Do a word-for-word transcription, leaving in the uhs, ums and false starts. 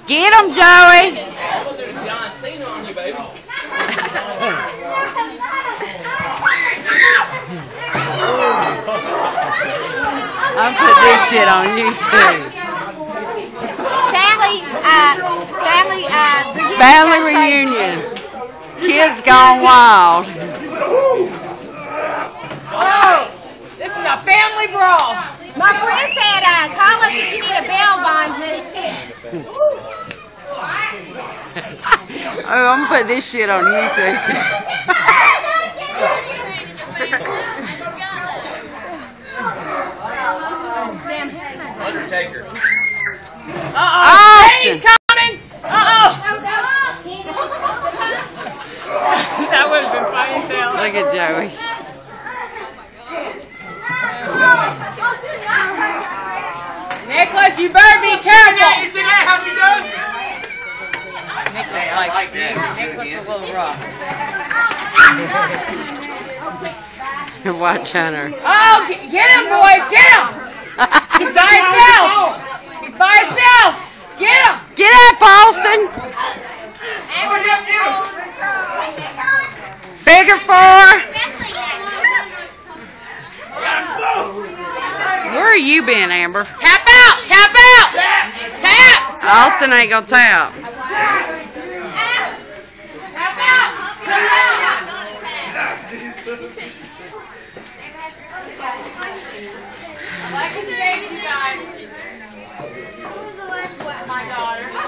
Get him, Joey. I'm put this shit on YouTube. Family, uh, family, uh, Family reunion. Kids gone wild. Oh, this is a family brawl. my friend said, uh, call us if you need a bail bond. Oh, I'm gonna put this shit on YouTube. Undertaker. Uh-oh. He's coming. Uh-oh. That would have been funny as hell. Look at Joey. Nicholas, you better be careful. You see that? How she does? Nicholas I like like that. Nicholas a little rough. Watch Hunter. Oh, get, get him, boys. Get him. He's by himself. He's by himself. Get him. Get up, Austin. Figure four. Where are you been, Amber? Tap out. Tap out. Tap. Austin ain't gonna tap. Tap out. Tap out. Like the baby died. My daughter.